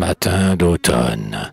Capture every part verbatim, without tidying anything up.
Matin d'automne.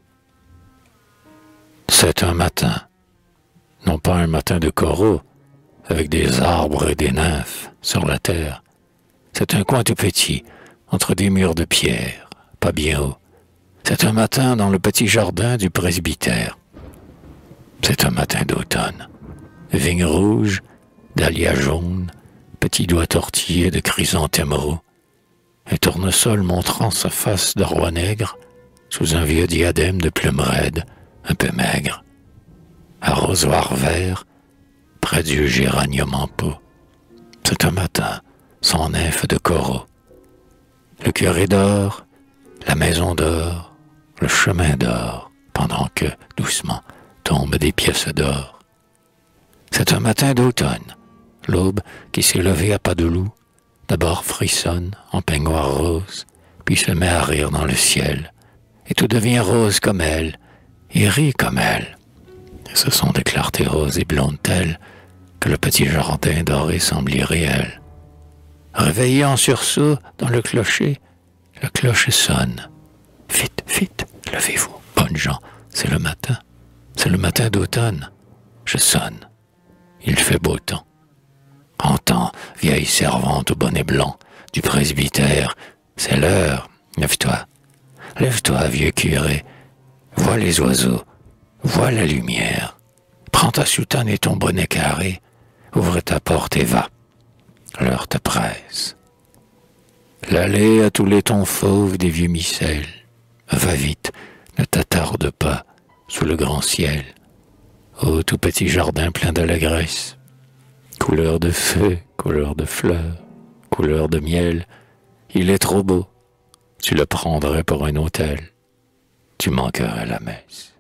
C'est un matin, non pas un matin de coraux, avec des arbres et des nymphes sur la terre. C'est un coin tout petit, entre des murs de pierre, pas bien haut. C'est un matin dans le petit jardin du presbytère. C'est un matin d'automne. Vignes rouges, dahlias jaunes, petits doigts tortillés de chrysanthèmes roux. Un tournesol montrant sa face de roi nègre, sous un vieux diadème de plumes raides, un peu maigre. Arrosoir vert, près du géranium en pot. C'est un matin, sans nymphe de coraux. Le curé dort, la maison dort, le chemin dort, pendant que, doucement, tombent des pièces d'or. C'est un matin d'automne, l'aube qui s'est levée à pas de loup, d'abord frissonne en peignoir rose, puis se met à rire dans le ciel, et tout devient rose comme elle, et rit comme elle. Et ce sont des clartés roses et blondes telles que le petit jardin doré semble irréel. Réveillé en sursaut dans le clocher, la cloche sonne. Vite, vite, levez-vous, bonnes gens, c'est le matin, c'est le matin d'automne. Je sonne, il fait beau temps. Entends, vieille servante au bonnet blanc du presbytère, c'est l'heure, lève-toi, lève-toi, vieux curé, vois les oiseaux, vois la lumière, prends ta soutane et ton bonnet carré, ouvre ta porte et va, l'heure te presse. L'allée a tous les tons fauves des vieux micelles, va vite, ne t'attarde pas, sous le grand ciel, ô tout petit jardin plein d'allégresse, couleur de feu, couleur de fleurs, couleur de miel, il est trop beau, tu le prendrais pour un hôtel, tu manquerais la messe.